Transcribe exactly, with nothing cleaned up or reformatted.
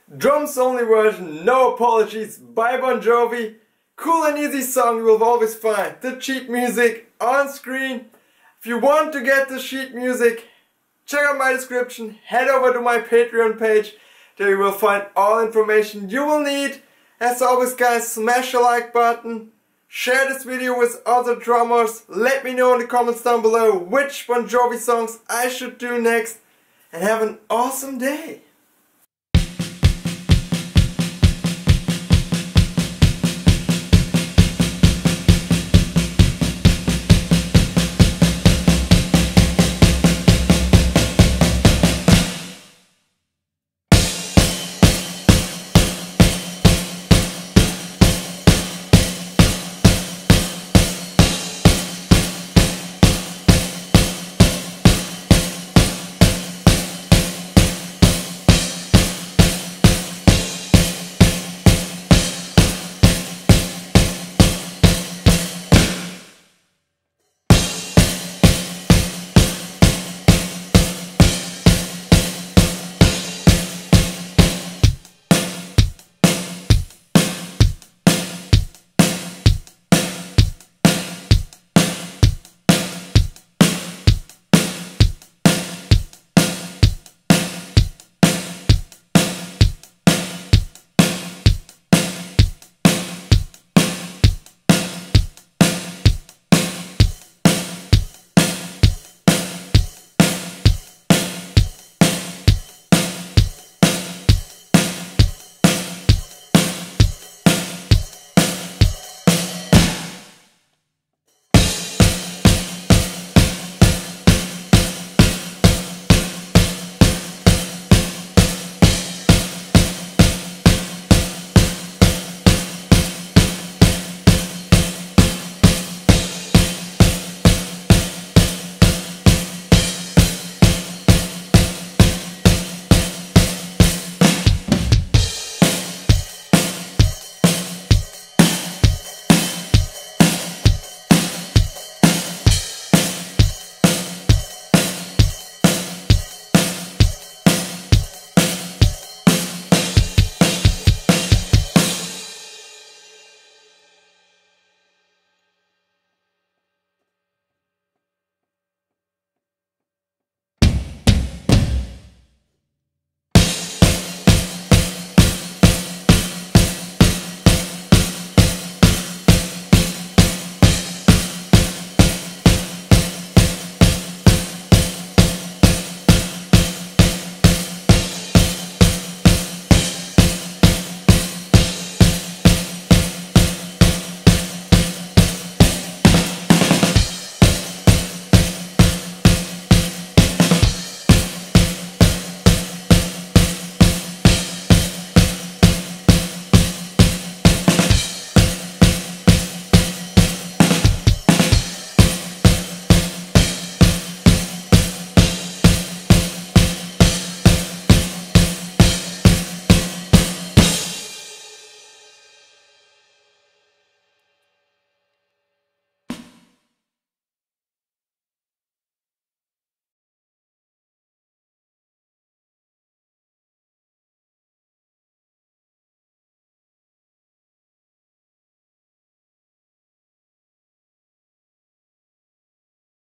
Drums only version, no apologies, by Bon Jovi. Cool and easy song you will always find the sheet music on screen. If you want to get the sheet music, check out my description, head over to my Patreon page. There you will find all information you will need. As always guys, smash the like button, share this video with other drummers, let me know in the comments down below which Bon Jovi songs I should do next, and have an awesome day.